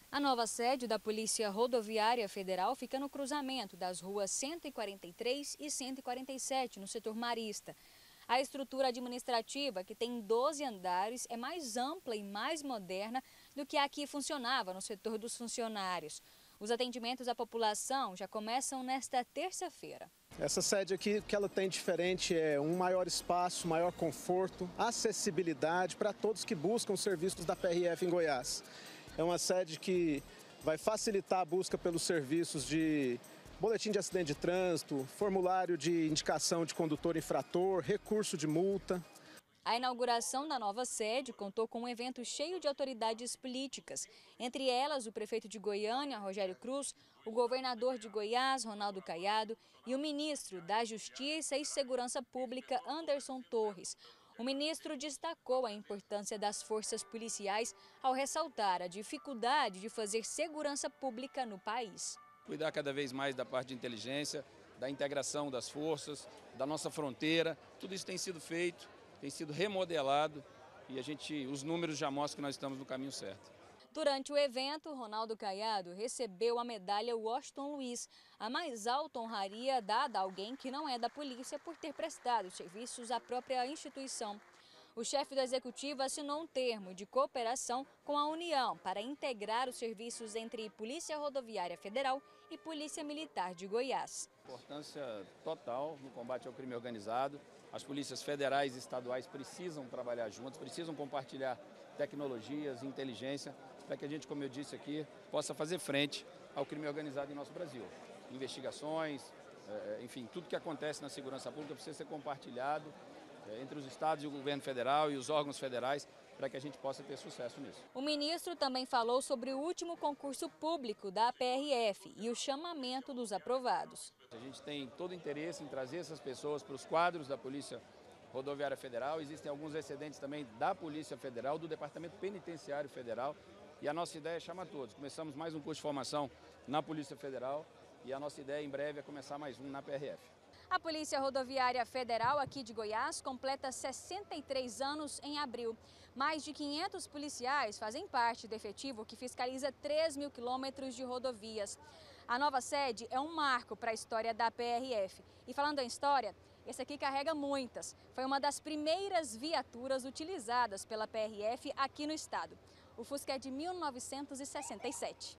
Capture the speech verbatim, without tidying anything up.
A nova sede da Polícia Rodoviária Federal fica no cruzamento das ruas cento e quarenta e três e cento e quarenta e sete, no setor Marista. A estrutura administrativa, que tem doze andares, é mais ampla e mais moderna do que a que funcionava no setor dos funcionários. Os atendimentos à população já começam nesta terça-feira. Essa sede aqui, o que ela tem diferente é um maior espaço, maior conforto, acessibilidade para todos que buscam os serviços da P R F em Goiás. É uma sede que vai facilitar a busca pelos serviços de boletim de acidente de trânsito, formulário de indicação de condutor infrator, recurso de multa. A inauguração da nova sede contou com um evento cheio de autoridades políticas, entre elas o prefeito de Goiânia, Rogério Cruz, o governador de Goiás, Ronaldo Caiado, e o ministro da Justiça e Segurança Pública, Anderson Torres. O ministro destacou a importância das forças policiais ao ressaltar a dificuldade de fazer segurança pública no país. Cuidar cada vez mais da parte de inteligência, da integração das forças, da nossa fronteira, tudo isso tem sido feito, tem sido remodelado e a gente, os números já mostram que nós estamos no caminho certo. Durante o evento, Ronaldo Caiado recebeu a medalha Washington Luiz, a mais alta honraria dada a alguém que não é da polícia por ter prestado serviços à própria instituição. O chefe do executivo assinou um termo de cooperação com a União para integrar os serviços entre Polícia Rodoviária Federal e Polícia Militar de Goiás. Importância total no combate ao crime organizado. As polícias federais e estaduais precisam trabalhar juntas, precisam compartilhar tecnologias, inteligência, para que a gente, como eu disse aqui, possa fazer frente ao crime organizado em nosso Brasil. Investigações, enfim, tudo que acontece na segurança pública precisa ser compartilhado entre os estados e o governo federal e os órgãos federais para que a gente possa ter sucesso nisso. O ministro também falou sobre o último concurso público da P R F e o chamamento dos aprovados. A gente tem todo o interesse em trazer essas pessoas para os quadros da Polícia Rodoviária Federal. Existem alguns excedentes também da Polícia Federal, do Departamento Penitenciário Federal. E a nossa ideia é chamar todos. Começamos mais um curso de formação na Polícia Federal e a nossa ideia em breve é começar mais um na P R F. A Polícia Rodoviária Federal aqui de Goiás completa sessenta e três anos em abril. Mais de quinhentos policiais fazem parte do efetivo que fiscaliza três mil quilômetros de rodovias. A nova sede é um marco para a história da P R F. E falando em história, esse aqui carrega muitas. Foi uma das primeiras viaturas utilizadas pela P R F aqui no estado. O Fusca é de mil novecentos e sessenta e sete.